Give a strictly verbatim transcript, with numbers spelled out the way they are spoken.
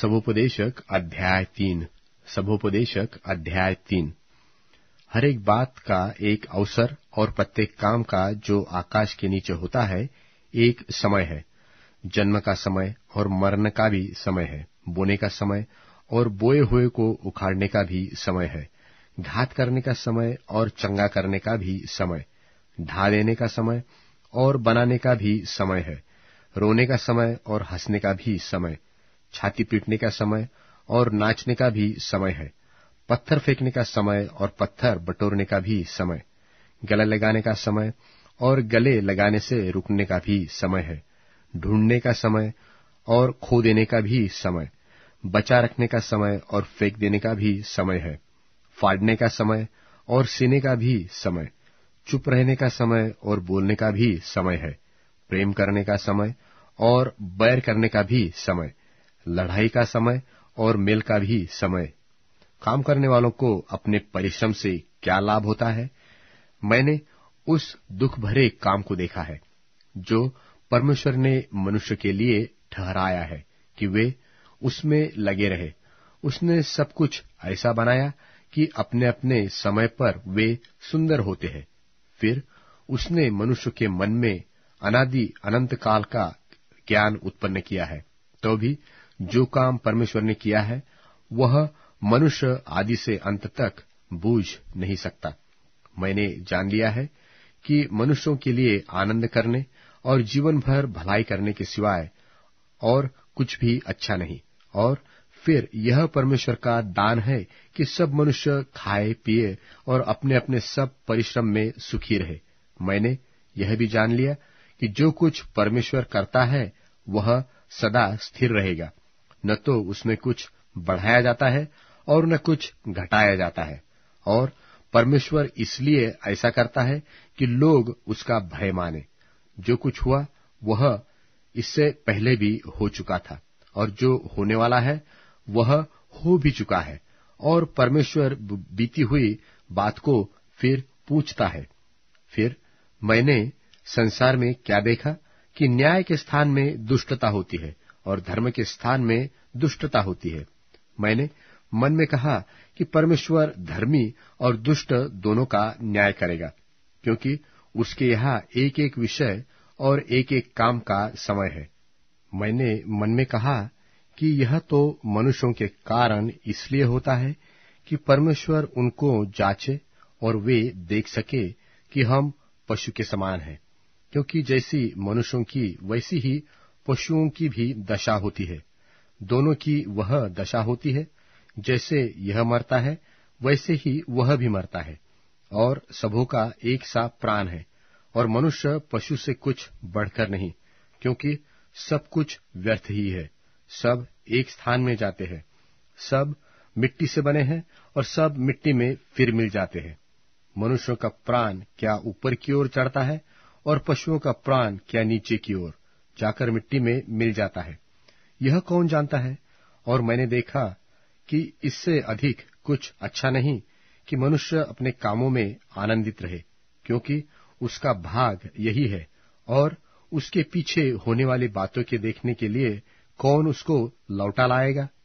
सबोपदेशक अध्याय तीन। सबोपदेशक अध्याय तीन। हर एक बात का एक अवसर और प्रत्येक काम का जो आकाश के नीचे होता है एक समय है। जन्म का समय और मरने का भी समय है, बोने का समय और बोए हुए को उखाड़ने का भी समय है, घात करने का समय और चंगा करने का भी समय, ढा देने का समय और बनाने का भी समय है, रोने का समय और हंसने का भी समय, छाती पीटने का समय और नाचने का भी समय है, पत्थर फेंकने का समय और पत्थर बटोरने का भी समय, गले लगाने का समय और गले लगाने से रुकने का भी समय है, ढूंढने का समय और खो देने का भी समय, बचा रखने का समय और फेंक देने का भी समय है, फाड़ने का समय और सीने का भी समय, चुप रहने का समय और बोलने का भी समय है, प्रेम करने का समय और बैर करने का भी समय, लड़ाई का समय और मेल का भी समय। काम करने वालों को अपने परिश्रम से क्या लाभ होता है? मैंने उस दुख भरे काम को देखा है जो परमेश्वर ने मनुष्य के लिए ठहराया है कि वे उसमें लगे रहे। उसने सब कुछ ऐसा बनाया कि अपने अपने समय पर वे सुंदर होते हैं। फिर उसने मनुष्य के मन में अनादि अनंत काल का ज्ञान उत्पन्न किया है। तो भी जो काम परमेश्वर ने किया है वह मनुष्य आदि से अंत तक बूझ नहीं सकता। मैंने जान लिया है कि मनुष्यों के लिए आनंद करने और जीवन भर भलाई करने के सिवाय और कुछ भी अच्छा नहीं। और फिर यह परमेश्वर का दान है कि सब मनुष्य खाए पिए और अपने अपने सब परिश्रम में सुखी रहे। मैंने यह भी जान लिया कि जो कुछ परमेश्वर करता है वह सदा स्थिर रहेगा, न तो उसमें कुछ बढ़ाया जाता है और न कुछ घटाया जाता है। और परमेश्वर इसलिए ऐसा करता है कि लोग उसका भय माने। जो कुछ हुआ वह इससे पहले भी हो चुका था और जो होने वाला है वह हो भी चुका है, और परमेश्वर बीती हुई बात को फिर पूछता है। फिर मैंने संसार में क्या देखा कि न्याय के स्थान में दुष्टता होती है और धर्म के स्थान में दुष्टता होती है। मैंने मन में कहा कि परमेश्वर धर्मी और दुष्ट दोनों का न्याय करेगा, क्योंकि उसके यहाँ एक एक विषय और एक एक काम का समय है। मैंने मन में कहा कि यह तो मनुष्यों के कारण इसलिए होता है कि परमेश्वर उनको जांचे और वे देख सके कि हम पशु के समान हैं, क्योंकि जैसी मनुष्यों की वैसी ही पशुओं की भी दशा होती है। दोनों की वह दशा होती है, जैसे यह मरता है वैसे ही वह भी मरता है, और सबों का एक सा प्राण है। और मनुष्य पशु से कुछ बढ़कर नहीं, क्योंकि सब कुछ व्यर्थ ही है, सब एक स्थान में जाते हैं, सब मिट्टी से बने हैं और सब मिट्टी में फिर मिल जाते हैं। मनुष्यों का प्राण क्या ऊपर की ओर चढ़ता है और पशुओं का प्राण क्या नीचे की ओर जाकर मिट्टी में मिल जाता है, यह कौन जानता है? और मैंने देखा कि इससे अधिक कुछ अच्छा नहीं कि मनुष्य अपने कामों में आनंदित रहे, क्योंकि उसका भाग यही है, और उसके पीछे होने वाली बातों के देखने के लिए कौन उसको लौटा लाएगा?